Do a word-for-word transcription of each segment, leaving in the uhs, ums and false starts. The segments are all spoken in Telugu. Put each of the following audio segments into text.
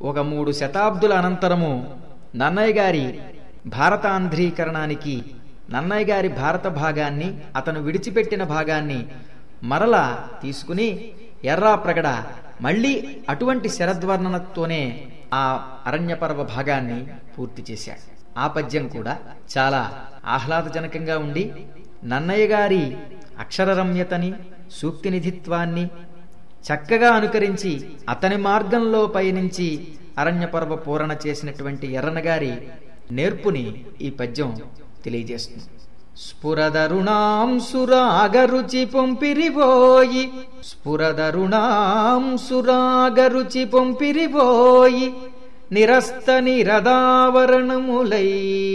ఒక మూడు శతాబ్దుల అనంతరము నన్నయ్య గారి భారతాంధ్రీకరణానికి నన్నయ్య గారి భారత భాగాన్ని అతను విడిచిపెట్టిన భాగాన్ని మరలా తీసుకుని ఎర్రాప్రగడ మళ్లీ అటువంటి శరద్వర్ణనతోనే ఆ అరణ్యపర్వ భాగాన్ని పూర్తి చేశాడు. ఆ పద్యం కూడా చాలా ఆహ్లాదజనకంగా ఉండి నన్నయ్య గారి అక్షరరమ్యతని సూక్తి నిధిత్వాన్ని చక్కగా అనుకరించి అతని మార్గంలో పయనించి అరణ్యపర్వ పూరణ చేసినటువంటి ఎర్రనగారి నేర్పుని ఈ పద్యం తెలియజేస్తుంది. స్ఫురదరుణాం సురాగరుచి పొంపిరిపోయి స్ఫురదరుణాం సురాగరుచి పొంపిరిపోయి నిరస్త నిరదావరణములై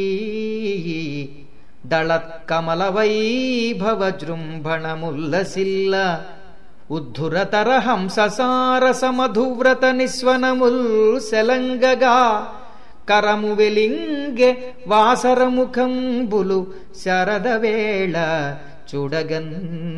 దళత్కమల వైభవ జృంభణముల్లసిల్ల ఉద్ధురతర హంససారస మధువ్రత నిస్వనముల్ సెలంగగా కరము వెలింగె వాసరముఖంబులు శరదవేళ చూడగన్.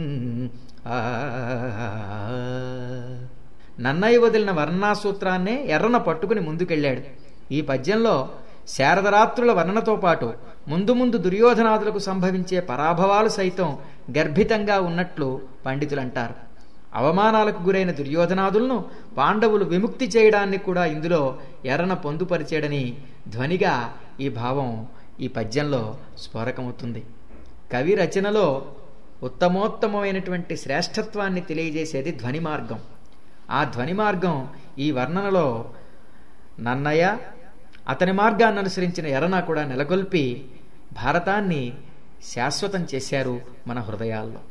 నన్నయ్య వదిలిన వర్ణాసూత్రాన్నే ఎర్రన పట్టుకుని ముందుకెళ్లాడు. ఈ పద్యంలో శారదరాత్రుల వర్ణనతో పాటు ముందు ముందు దుర్యోధనాదులకు సంభవించే పరాభవాలు సైతం గర్భితంగా ఉన్నట్లు పండితులంటారు. అవమానాలకు గురైన దుర్యోధనాదులను పాండవులు విముక్తి చేయడాన్ని కూడా ఇందులో ఎర్రన పొందుపరిచాడని ధ్వనిగా ఈ భావం ఈ పద్యంలో స్ఫోరకమవుతుంది. కవి రచనలో ఉత్తమోత్తమైనటువంటి శ్రేష్టత్వాన్ని తెలియజేసేది ధ్వని మార్గం. ఆ ధ్వని మార్గం ఈ వర్ణనలో నన్నయ్య అతని మార్గాన్ని అనుసరించిన ఎర్రన కూడా నెలకొల్పి భారతాన్ని శాశ్వతం చేశారు మన హృదయాల్లో.